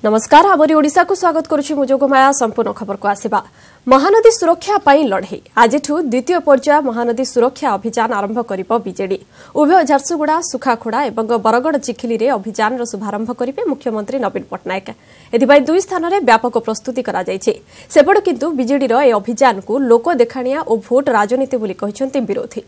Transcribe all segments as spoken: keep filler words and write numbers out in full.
नमस्कार आमरी ओडिशा को स्वागत करुछि मुजोगमाया संपूर्ण खबर को आसीबा महानदी सुरक्षा पई लड़ाई आज द्वितीय पर्याय महानदी सुरक्षा अभियान आरंभ करिबो बीजेडी उभय झारसुगुड़ा सुखाखोड़ा एवं बरगड़ चिखिली रे अभियान रो शुभारंभ करिवे मुख्यमंत्री नवीन पट्टनायक एथिबाई दुई स्थान रे व्यापक प्रस्तुति करा जायछि सेपट किंतु बीजेडी रो ए अभियान को लोक देखाणिया और भोट राजनीति बोली कहिसंती विरोधी।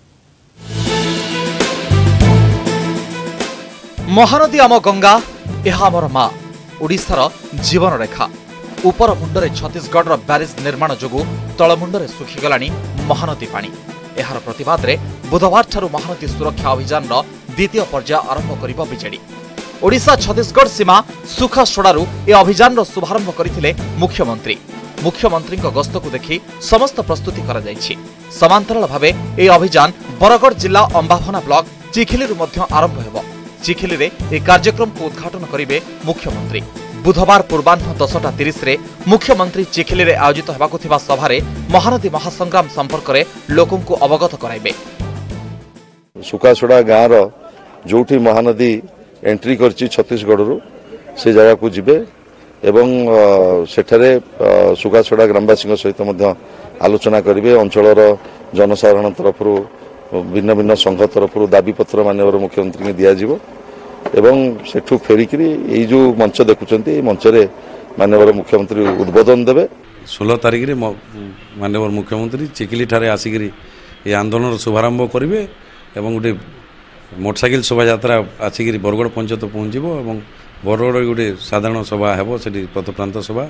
महानदी आम गंगा एहा हमर मा ओडिशार जीवन रेखा उपर मुंडरे छत्तीसगढ़ ब्यारेज निर्माण जोगु तलमुंडरे सुखीगलानी महानदी पानी एहार प्रतिवाद रे बुधवार ठारू महानदी सुरक्षा अभियान रो द्वितीय पर्याय आरंभ करिबो बीजेडी। ओडिशा छत्तीसगढ़ सीमा सुखा सोडारू ए अभियान रो शुभारंभ करिथिले मुख्यमंत्री मुख्यमंत्री गस्त को देखि समस्त प्रस्तुति करा जायछि। समांतराल भावे ए अभियान बरगड़ जिला अंबाभना ब्लॉक चिखिली मध्य आरंभ हेबो। चिखिली रे ए कार्यक्रम को उद्घाटन करिवे मुख्यमंत्री। बुधवार पूर्वाह्न दसटा तीस रे मुख्यमंत्री चिखिली रे आयोजित हेबाकु थिबा सभारे महानदी महासंग्राम संपर्क रे लोकं को अवगत कराइबे। सुकासोड़ा गाँव जोठी महानदी एंट्री करछि छत्तीसगढ़ रु से जगह को जिबे एवं सेठारे सुकासोड़ा ग्रामवासी सहित मध्य आलोचना करिवे। अंचलर जनसाधारण तरफ भिन्न भिन्न संघ तरफ दाबी पत्र माननीय मुख्यमंत्री ने दिया जिवो एवं सेठू फेरिकी ये जो मंच देखुंटे मंच रे माननीय मुख्यमंत्री उद्बोधन देवे। सोलह तारिख रे माननीय मुख्यमंत्री चिखिली ठारे आसिक ये आंदोलन शुभारंभ करेंगे एवं गोटे मोटरसाइकिल शोभा यात्रा आसिक बरगड़ पंचायत पहुंचब और बरगड़ गोटे साधारण सभा हेब से पथप्रांत सभा।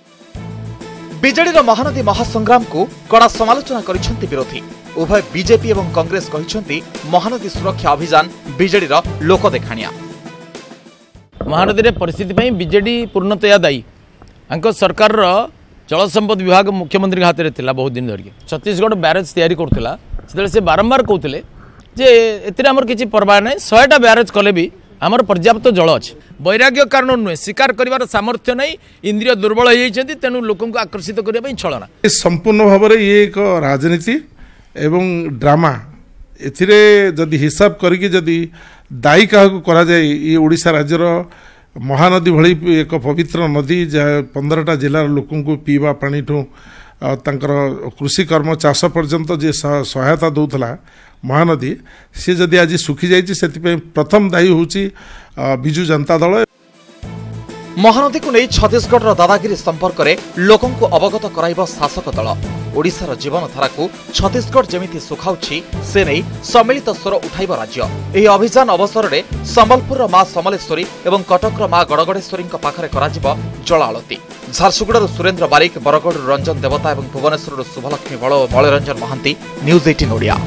बीजेडी महानदी महासंग्राम को कड़ा समालोचना करिसेंती विरोधी। उभय बीजेपी एवं कांग्रेस कहिसेंती महानदी सुरक्षा अभियान बीजेडी लोक देखाणिया। महानदी रे परिस्थिति पई बीजेडी पूर्णतया दायी। अंक सरकार रो जल संपद विभाग मुख्यमंत्री हाथ रे थिला बहुत दिन धरि छत्तीसगढ़ बैरेज तैयारी करथिला सेते से बारंबार कहउथिले जे एतिरे हमर किछि परवाह नै सौ टा बैरेज कले भी आमर पर्याप्त जल अच्छे। वैराग्य कारण नुहे स्वीकार कर सामर्थ्य नहीं इंद्रिय दुर्बल हो तेणु लोक आकर्षित करने छलना संपूर्ण भाव में ये एक राजनीति एवं ड्रामा एथिरे जदि हिसाब करके जदि दायी क्या करा जाए ये ओडिशा राज्यर महानदी भली एक पवित्र नदी जहाँ पंद्रहटा जिलार लोक पीवा पानी ठू तांकर कृषि कर्म चाष पर्यंत जे सहायता दौला महानदी सी जदि आज सुखी जाइए प्रथम दायी होची बिजु जनता दल। महानदी को नहीं छत्तीसगढ़ दादागिरी संपर्क में लोकों को अवगत कराइब शासक दल। ओडिशार जीवनधारा को छत्तीसगढ़ जमिति सुखाउछि से नहीं सम्मिलित स्वर उठाइब राज्य। एही अभियान अवसर में संबलपुर मां समलेश्वरी एवं कटक मां गड़गड़ेश्वरी पाखरे कराजिब जल आलती। झारसुगुड़ा सुरेन्द्र बारिक, बरगड़ रंजन देवता और भुवनेश्वर शुभलक्ष्मी बल और मलयरंजन महांती, न्यूज अठारह ओडिया।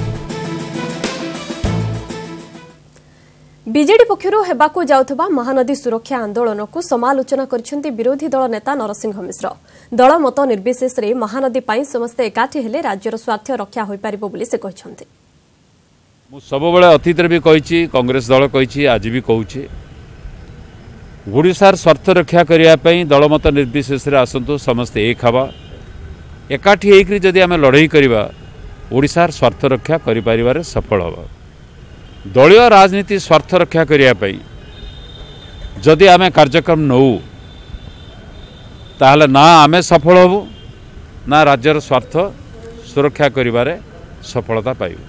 बीजेडी पक्षरु हेबाकु जाउथबा महानदी सुरक्षा आंदोलन को समालोचना करछन्ती विरोधी दल नेता नरसिंह मिश्र। दल मत निर्विशेष रे महानदी पाई समस्त एकाठी हेले राज्यर स्वार्थ रक्षा होई परिबो बोली से कहछन्ती। मु सब बेले अतीत रे भी कहिछि, कांग्रेस दल कहिछि, आज भी कहूछि ओडिशार स्वार्थ रक्षा करिया पई दल मत निर्विशेष रे आसंतु समस्त एक हवा एकाठी हेकरी जदि आमे लड़ाई करिबा ओडिशार स्वार्थ रक्षा करि परिबारे सफल हबा। दलीय राजनीति स्वार्थ रक्षा करने जदि आम कार्यक्रम नौ ताहले ना आमे सफल हबु ना राज्यर स्वार्थ सुरक्षा करिबारे सफलता पाइबु।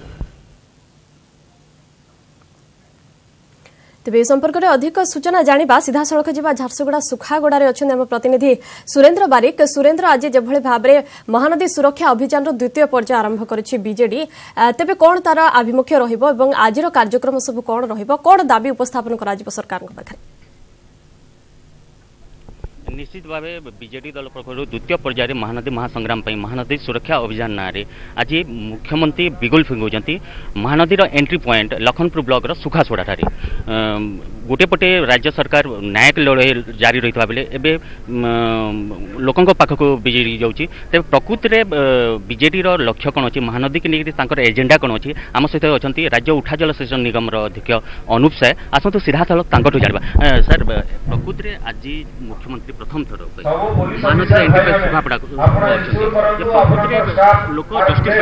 तेज संपर्क में अधिक सूचना जानिबा सीधा सड़क जीवा झारसुगुड़ा सुखागोड़ा आम प्रतिनिधि सुरेन्द्र बारिक। सुरेन्द्र आज जभଳି भाबरे महानदी सुरक्षा अभियान द्वितीय पर्याय आरंभ करिछि बीजेडी तेबे कोन तार आभिमुख्य रहिबो एवं आजिर कार्यक्रम सब कोन रहिबो कोन दाबी उपस्थापन करा जिवो सरकार पाखरे? निश्चित भाव बीजेडी दल पक्ष द्वितीय पर्यायर महानदी महासंग्राम महानदी सुरक्षा अभियान ना आज मुख्यमंत्री बिगुल फिंगुंट महानदीर एंट्री पॉइंट लखनपुर ब्लॉक सुखासोड़ा ठारे गोटे पटे राज्य सरकार न्यायिक लड़ाई जारी रही बेले एवं लोकों पाखक बीजेडी जाऊँगी तेज प्रकृति में बीजेडी लक्ष्य कौन अच्छी महानदी की लेकिन एजेंडा कौन अच्छी आम सहित अच्छा राज्य उठा जल सेचन निगम अध्यक्ष अनुप साय आसतु सीधा सड़क तांकठू जाना सर प्रकृति में आज मुख्यमंत्री प्रथम थर महानदी एंट्री सुखापड़ा लोक जस्टिस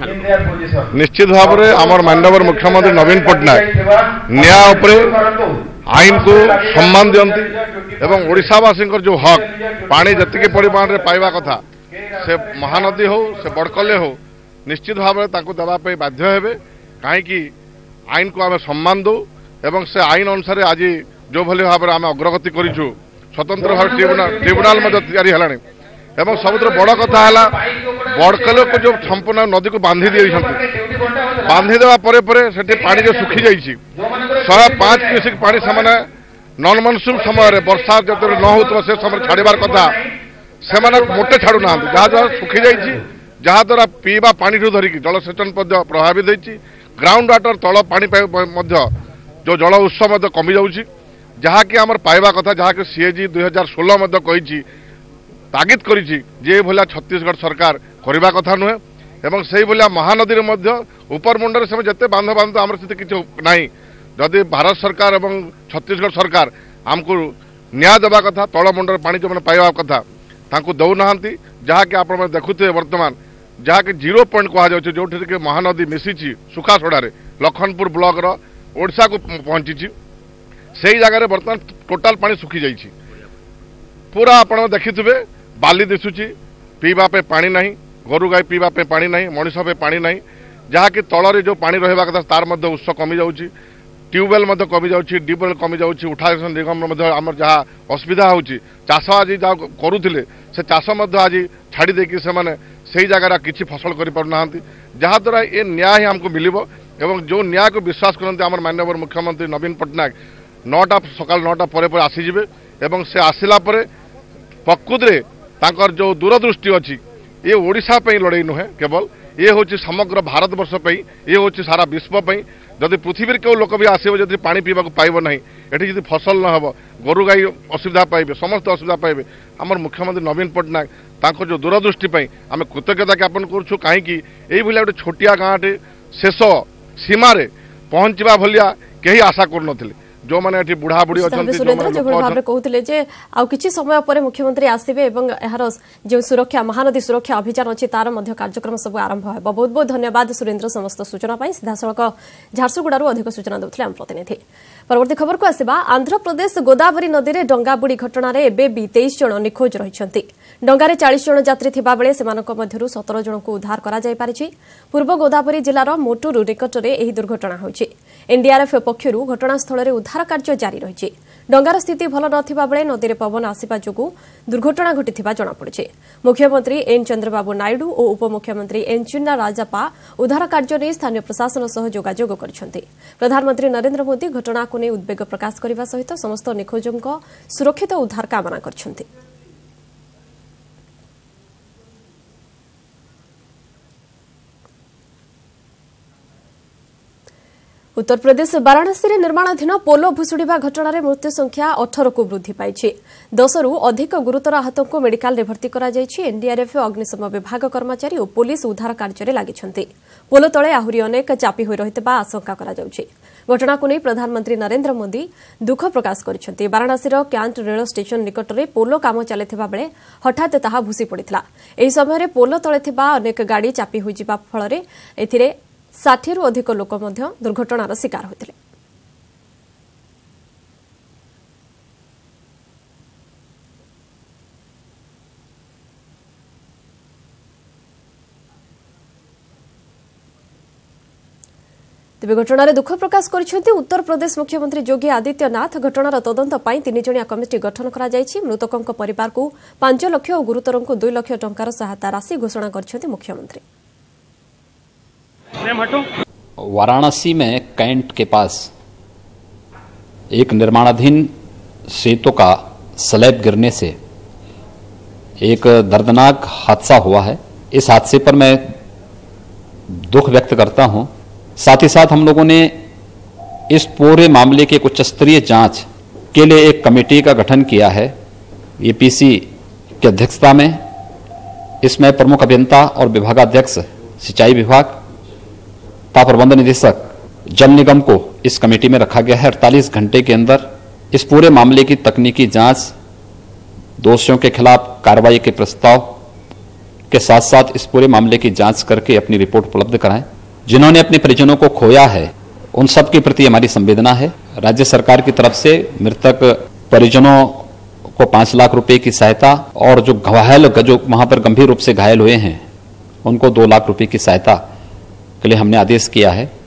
पाइबे निश्चित भाव में आम माननीय मुख्यमंत्री नवीन पट्टनायक न्याय आईन को सम्मान दियंती एवं ओडिशावासी जो हक पानी जतिक परिमाण में पाइबा कथा से महानदी हो से बड़कले हो निश्चित भाव में देवाई बाध्य हे कहीं आईन को आम सम्मान दो एवं से आईन अनुसार आज जो भली भाव में आम अग्रगति करूँ स्वतंत्र भाव ट्रिब्यूनाल ट्रिब्यूनाल तैयारी है एवं सबुठ बड़ कथा है बड़कल को जो संपूर्ण नदी को बांधी दी बांधी देवा परे परे सेठी पानी जो सुखी जाइए शहे पांच क्यूसेक पानी से नन मनसून समय वर्षा जो न हो से समय छाड़बार कथा से मोटे छाड़ू ना जहाँ द्वारा सुखी जाइए जहाँ द्वारा पीवा पानी धरिकी जलसेचन प्रभावित होती ग्राउंड वाटर तल पानी जो जल उत्स कमी जाऊँगी जहाँकि आम पाइबा कथा जहाँकि सीएजी दुई हजार षोलह कही तागिद करी जे भलिया छत्तीसगढ़ सरकार करने कथा नुहे एवं से भलिया महानदी उपर मुंडे से जिते बांध बांध आम स्थिति किसी ना जदि भारत सरकार एवं छत्तीसगढ़ सरकार आमको न्याय देवा कथा तल मुंडर पानी जो मैंने पाइबा कथा तांको दौना जहाँकि आप देखुए बर्तमान जहाँकि जीरो पॉइंट कहुच्छे जो महानदी मिसी सुखासोड़े लखनपुर ब्लॉक ओडिशा को पहुंची से जगह बर्तमान टोटाल पानी सुखी जाइए पूरा आप देखिथे बाली दिशुची पीवाई पानी ना गोरु गाई पीवाई पानी ना मनीष पानी ना जहाँकि तलरे जो पानी रहा कथा तार उत्स कमी जाऊँगी ट्यूबवेल कमी जाऊँगी डीपवेल कमी जाऊँगी उठा निगम आम जहाँ असुविधा होची चाष आज जहाँ करुले से चाष आज छाड़ी देकी से जगह किसी फसल करना जहाँ द्वारा ये न्याय आमको मिल एवं जो न्याय को विश्वास करते आम माननीय मुख्यमंत्री नवीन पट्टनायक नौटा सकाल नौटा पर पर आसीजे एवं से आसला प्रकृत रे तांकर जो दूरदृष्टि अच्छी ये ओडिशा पे लड़ाई नुहे केवल ये हूँ समग्र भारत वर्ष पे ये हूँ सारा विश्व पे जदि पृथ्वी क्यों लोक भी आसो जब पानी पीवा पाइब ना ये जब फसल न हो गोरु गाई असुविधा पाइबे समस्त असुविधा पाइबे आम मुख्यमंत्री नवीन पट्टनायक तांकर जो दूरदृष्टि पे आम कृतज्ञता ज्ञापन करूँ कहीं यही गोटे छोटिया गाँटे शेष सीमार पहुँचवा भलिया कहीं आशा कर जो माने बुढ़ा बुढ़ी सुरेंद्र जो भाव में कहते जे आउ किछि समय पर मुख्यमंत्री आसबे एवं यार जो सुरक्षा महानदी सुरक्षा अभियान अच्छी तार मध्य कार्यक्रम सब आरंभ हो बहुत बहुत धन्यवाद सुरेंद्र समस्त सूचना पाई सीधासलख झारसुगुड़ारू अधिक सूचना देउथिले आम प्रतिनिधि परवर्ती खबर को आसिबा आंध्र प्रदेश गोदावरी नदी में डंगा बुड़ी घटना रे एबे भी तेईस जन निखोज रहिसंती डंगारे चालीस जन यात्री थिबा बेले सेमानक मध्यरु सत्रह जन को उद्धार करा जाय पारिछि पूर्व गोदावरी जिलार मोटुरु निकटरे एही दुर्घटना होइछि एनडीआरएफ पक्षरु घटनास्थल रे उद्धार कार्य जारी रहिछि डंगार स्थिति भल नथिबा बेले नदी रे पवन आसिबा जोगु दुर्घटना घटिथिबा जणा पड़िछि मुख्यमंत्री एन चंद्रबाबू नायडू और उपमुख्यमंत्री एन चिन्ना राजापा उद्धार कार्य ने स्थानीय प्रशासन सह जोगाजोग करिसंती प्रधानमंत्री नरेंद्र मोदी घटना को ने उद्वेग प्रकाश करने सहित समस्त निखोजों सुरक्षित उद्धार कामना करछंती उत्तर प्रदेश वाराणसी में निर्माणाधीन पोलो भुशुड़ा घटना रे मृत्यु संख्या अठारह को वृद्धि पाई दस रु अधिक गुरुतर आहतों को मेडिकल रे भर्ती करा जायछि एनडीआरएफ अग्निशम विभाग कर्मचारी और पुलिस उद्धार कार्य रे लागिछंती पोलो तले आहुरी अनेक चापी होई रहितबा आशंका करा जाउछि घटना को नहीं प्रधानमंत्री नरेंद्र मोदी दुख प्रकाश करिसेंती वाराणसी कैंट रेल स्टेशन निकट में पोलो काम चलथिबा बेले हठात ताहा भूसी पड़ितला एही समय पोलो तले थिबा अनेक गाड़ी चापी होई जिबा फଳରେ एथिरे साठ रु अधिक लोक दुर्घटनार शिकार होते तेज घटनार दुख प्रकाश कर उत्तर प्रदेश मुख्यमंत्री योगी आदित्यनाथ घटनार तदंत पाई तीन जणिया कमिटी गठन करा जायछि मृतकों परिवार को पांच लाख और गुरुतरों को दुई लाख टंकार सहायता राशि घोषणा कर मुख्यमंत्री वाराणसी में कैंट के पास एक निर्माणाधीन सेतु का स्लैब गिरने से एक दर्दनाक हादसा हुआ है। इस हादसे पर मैं दुख व्यक्त करता हूं। साथ ही साथ हम लोगों ने इस पूरे मामले के उच्च स्तरीय जांच के लिए एक कमेटी का गठन किया है एपीसी की अध्यक्षता में। इसमें प्रमुख अभियंता और विभागाध्यक्ष सिंचाई विभाग ता प्रबंध निदेशक जल निगम को इस कमेटी में रखा गया है। अड़तालीस घंटे के अंदर इस पूरे मामले की तकनीकी जांच, दोषियों के खिलाफ कार्रवाई के प्रस्ताव के साथ साथ इस पूरे मामले की जांच करके अपनी रिपोर्ट उपलब्ध कराएं। जिन्होंने अपने परिजनों को खोया है उन सब के प्रति हमारी संवेदना है। राज्य सरकार की तरफ से मृतक परिजनों को पांच लाख रुपए की सहायता और जो घायल जो वहां पर गंभीर रूप से घायल हुए हैं उनको दो लाख रुपए की सहायता के लिए हमने आदेश किया है।